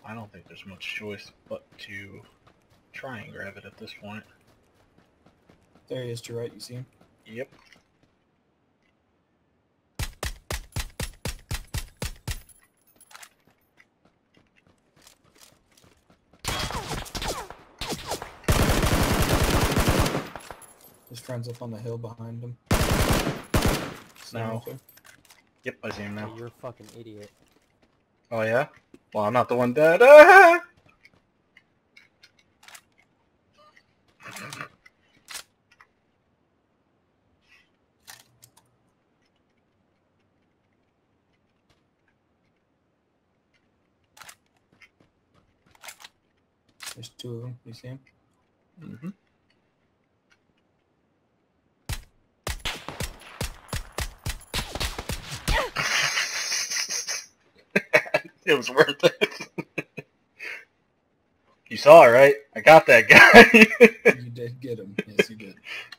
I don't think there's much choice but to try and grab it at this point. There he is to your right, you see him? Yep. His friend's up on the hill behind him. No. Yep, I see him now. Oh, you're a fucking idiot. Oh yeah? Well, I'm not the one dead. Ah! There's two of them. You see him? Mm-hmm. It was worth it. You saw it, right? I got that guy. You did get him. Yes, you did.